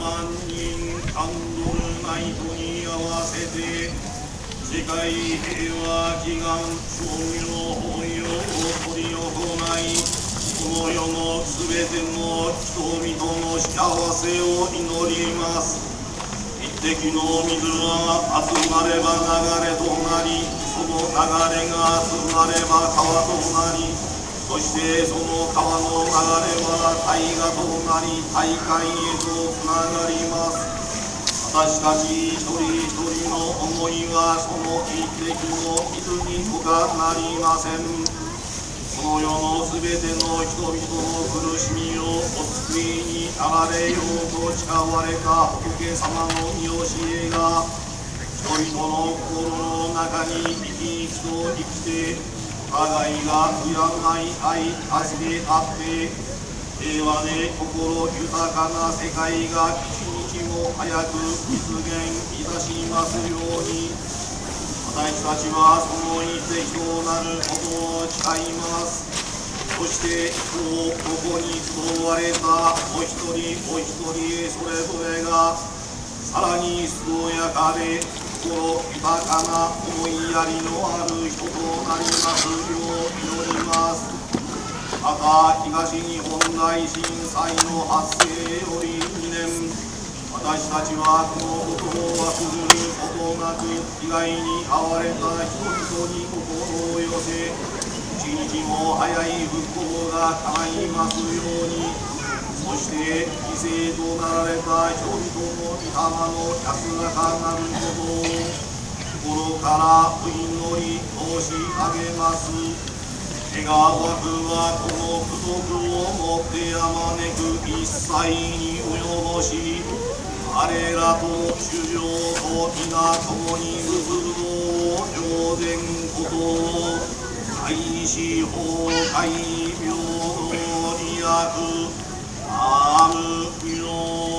万人キャンドルナイトに合わせて世界平和祈願商業法要を執り行い、この世のすべての人々の幸せを祈ります。一滴の水は集まれば流れとなり、その流れが集まれば川となり、そしてその川の流れは大河となり、大海へとつながります。私たち一人一人の思いはその一滴の水にほかなりません。この世のすべての人々の苦しみをお救いになられようと誓われた仏様の御教えが、人々の心の中に生き生きと生きて、お互いが敬い合い助け合って、平和で心豊かな世界が一日も早く実現いたしますように、私たちはその一滴となることを誓います。そして今日ここに集われたお一人お一人へそれぞれがさらに健やかで心豊かな思いやりのある人となりますよう祈ります。また東日本大震災の発生より2年、私たちはこのことを忘れることなく、被害に遭われた人々に心を寄せ、一日も早い復興が叶いますように、そして犠牲となられた人々の御霊の安らかなることを心からお祈り申し上げます。願わくはこの不徳をもってあまねく一切に及ぼし、我らと主情と皆共に結ぶ上善ことを大司法会平等利益アームよ